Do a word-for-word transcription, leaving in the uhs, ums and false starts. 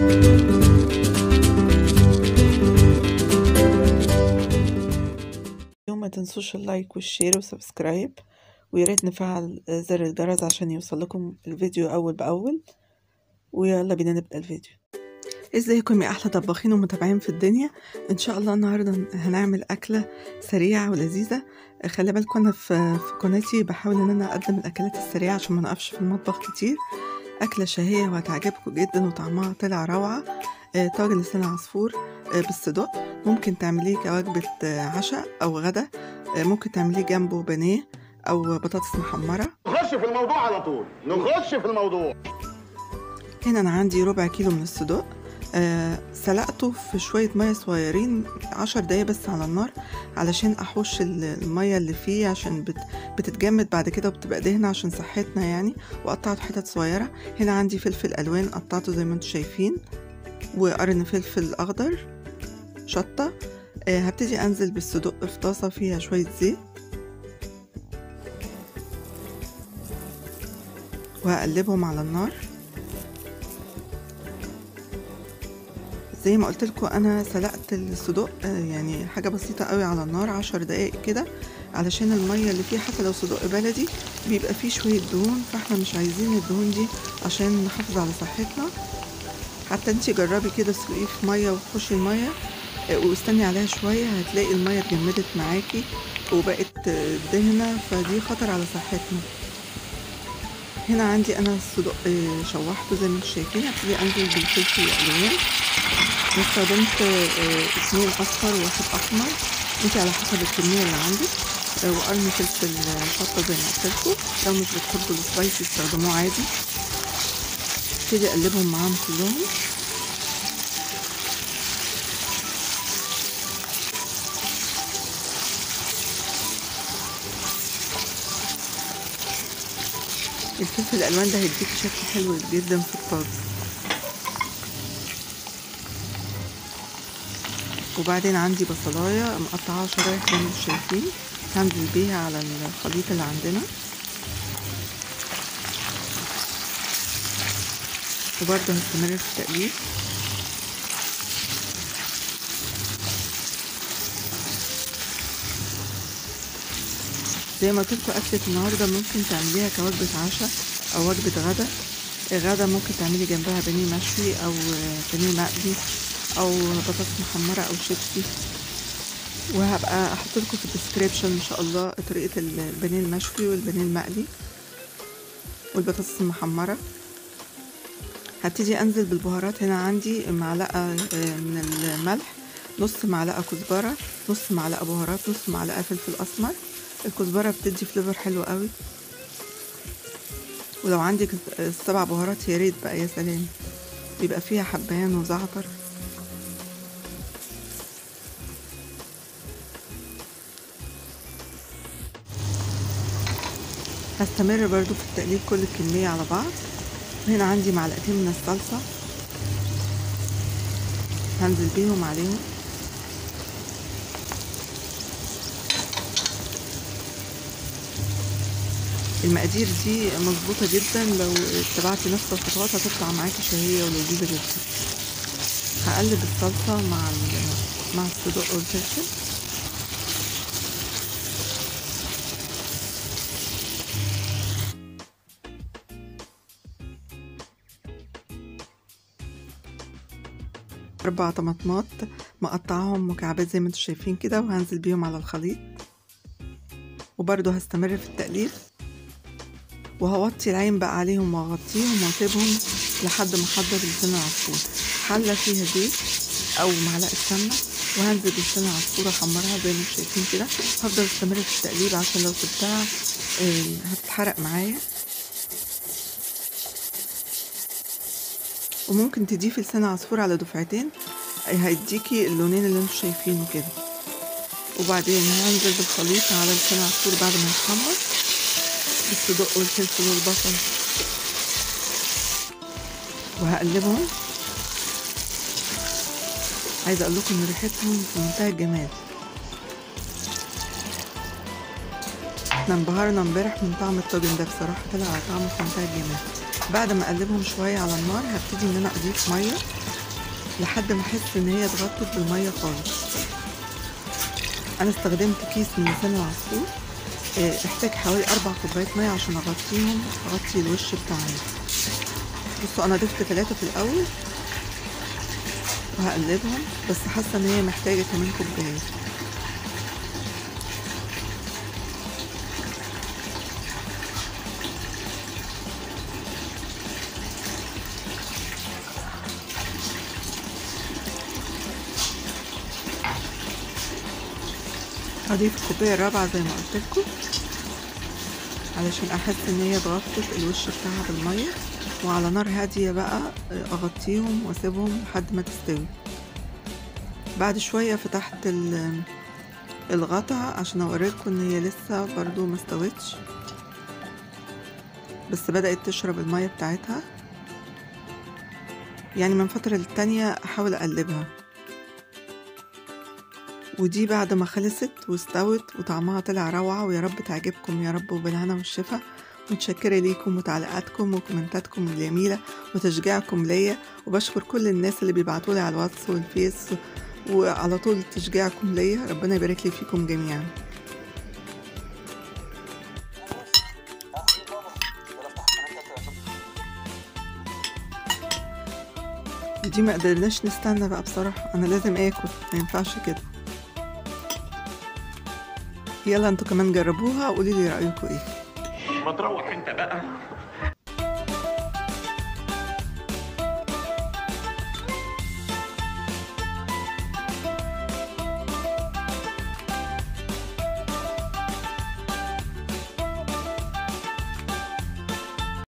ما تنسوش اللايك والشير وسبسكرايب، ويا ريت نفعل زر الجرس عشان يوصل لكم الفيديو اول باول. ويلا بينا نبدا الفيديو. ازيكم يا احلى طباخين ومتابعين في الدنيا؟ ان شاء الله النهارده هنعمل اكله سريعه ولذيذه. خلي بالكم انا في في قناتي بحاول ان انا اقدم الاكلات السريعه عشان ما نقفش في المطبخ كتير. اكله شهيه وهتعجبكم جدا وطعمها طلع روعه. طاجن لسان عصفور بالصدق، ممكن تعمليه كوجبه عشاء او غدا، ممكن تعمليه جنبه بانيه او بطاطس محمره. نخش في الموضوع على طول، نخش في الموضوع. هنا انا عندي ربع كيلو من الصدق، آه سلقته في شويه ميه صغيرين عشر دقايق بس على النار علشان احوش الميه اللي فيه، عشان بت بتتجمد بعد كده وبتبقى دهنه عشان صحتنا يعني. وقطعته حتت صغيره. هنا عندي فلفل الوان قطعته زي ما انتم شايفين، وقرن فلفل اخضر، شطه. آه هبتدي انزل بالصدق في طاسه فيها شويه زيت، وهقلبهم على النار. زي ما قلت لكم انا سلقت الصدق يعني حاجه بسيطه قوي على النار عشر دقايق كده، علشان الميه اللي فيه حتى لو صدق بلدي بيبقى فيه شويه دهون، فاحنا مش عايزين الدهون دي عشان نحافظ على صحتنا. حتى انتي جربي كده تسلقيه في ميه وتخشي الميه واستني عليها شويه، هتلاقي الميه اتجمدت معاكي وبقت دهنه، فدي خطر على صحتنا. هنا عندي انا الصدق شوحته زي ما انتم شايفين. هبتدي انزل بالفلفل الالوان، استخدمت اتنين اصفر وواحد احمر، انت على حسب الكميه اللي عندك، وقرن فلفل شطه زي ما قلت لكم. لو مش بتحبوا السبايسي استخدموه عادي. ابتدي اقلبهم معاهم كلهم. الفلفل الالوان ده هيديك شكل حلو جدا في الطاجن. وبعدين عندي بصلايه مقطعاها شرايح زي ما انتم شايفين، هنزل بيها على الخليط اللي عندنا. وبرده هستمر في التقليب. زي ما قلت لكم اكله النهارده ممكن تعمليها كوجبه عشاء او وجبه غدا. غدا ممكن تعملي جنبها بانيه مشوي او بانيه مقلي او بطاطس محمره او شيبسي. وهبقى احط لكم في الديسكريبشن ان شاء الله طريقه البانيه المشوي والبانيه المقلي والبطاطس المحمره. هبتدي انزل بالبهارات. هنا عندي معلقه من الملح، نص معلقه كزبره، نص معلقه بهارات، نص معلقه فلفل اسمر. الكزبره بتدي فليفر حلو قوي، ولو عندك السبع بهارات يا ريت بقى، يا سلام، بيبقى فيها حبهان وزعتر. هستمر برضو في التقليب كل الكميه على بعض. هنا عندي معلقتين من الصلصه هنزل بيهم عليهم. المقادير دي مظبوطه جدا، لو اتبعتي نفس الخطوات هتطلع معاكي شهيه ولذيذه جدا. هقلب الصلصه مع مع الصدق والفلفل. اربع طماطمات مقطعهم مكعبات زي ما انتم شايفين كده، وهنزل بيهم على الخليط. وبرده هستمر في التقليب، وهوطي العين بقى عليهم واغطيهم واسيبهم لحد ما احضر لسان العصفور. حله فيها زيت او معلقه سمنه، وهنزل بلسان العصفور احمرها زي ما انتم شايفين كده. هفضل استمر في التقليب عشان لو سبتها هتتحرق معايا. وممكن تضيفي لسان عصفور على دفعتين، هيديكي اللونين اللي انتم شايفينه كده. وبعدين هنزل بالخليط على لسان العصفور بعد ما يتحمر بالصدق والفلفل والبصل، وهقلبهم. عايزه اقول لكم ان ريحتهم في منتهى الجمال. احنا انبهرنا امبارح من طعم الطاجن ده، بصراحه طلع طعمه في منتهى الجمال. بعد ما اقلبهم شويه على النار هبتدي ان انا اضيف ميه لحد ما احس ان هي اتغطت بالميه خالص. انا استخدمت كيس من لسان العصفور، احتاج حوالي اربع كوبايات ميه عشان اغطيهم، اغطي الوش بتاعي. بصوا انا ضفت ثلاثة في الاول وهقلبهم، بس حاسه ان هي محتاجه كمان كوبايه. هضيف الكوبايه الرابعه زي ما قلت لكم علشان احس ان هي اتغطت الوش بتاعها بالميه، وعلى نار هاديه بقى اغطيهم واسيبهم لحد ما تستوي. بعد شويه فتحت الغطا عشان اوريكم ان هي لسه برضو ما استوتش، بس بدأت تشرب الميه بتاعتها. يعني من فترة للتانية احاول اقلبها. ودي بعد ما خلصت واستوت وطعمها طلع روعة، ويا رب تعجبكم يا رب، وبالهنا والشفا. متشكرة ليكم وتعليقاتكم وكومنتاتكم الجميلة وتشجيعكم ليا، وبشكر كل الناس اللي بيبعتولي على الواتس والفيس وعلى طول تشجيعكم ليا. ربنا يبارك لي فيكم جميعا. دي ما قدرناش نستنى بقى بصراحة، انا لازم اكل، ما ينفعش كده. يلا انتوا كمان جربوها وقولي لي رأيكم ايه. ما تروح انت بقى.